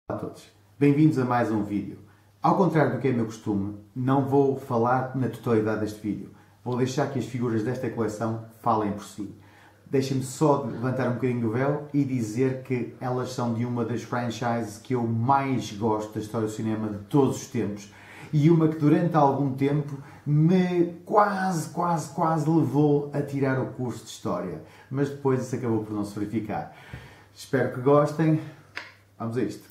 Olá a todos, bem-vindos a mais um vídeo. Ao contrário do que é meu costume, não vou falar na totalidade deste vídeo. Vou deixar que as figuras desta coleção falem por si. Deixem-me só levantar um bocadinho o véu e dizer que elas são de uma das franchises que eu mais gosto da história do cinema de todos os tempos e uma que durante algum tempo me quase levou a tirar o curso de História. Mas depois isso acabou por não se verificar. Espero que gostem. Vamos a isto.